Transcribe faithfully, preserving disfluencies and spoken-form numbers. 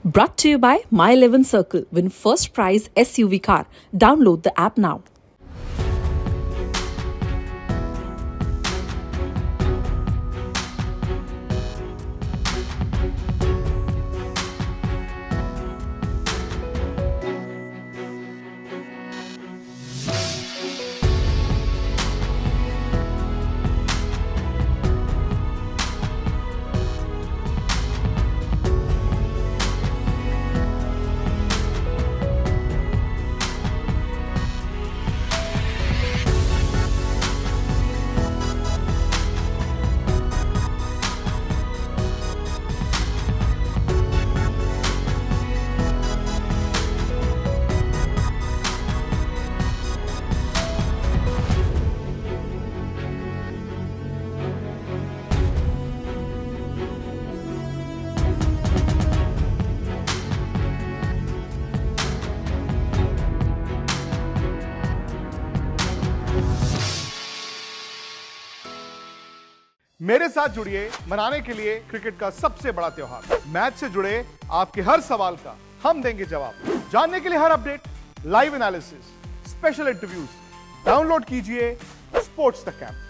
Brought to you by My eleven Circle. Win first prize S U V car. Download the app now. मेरे साथ जुड़िए मनाने के लिए क्रिकेट का सबसे बड़ा त्योहार। मैच से जुड़े आपके हर सवाल का हम देंगे जवाब। जानने के लिए हर update, live analysis, special interviews, download कीजिए स्पोर्ट्स तक ऐप।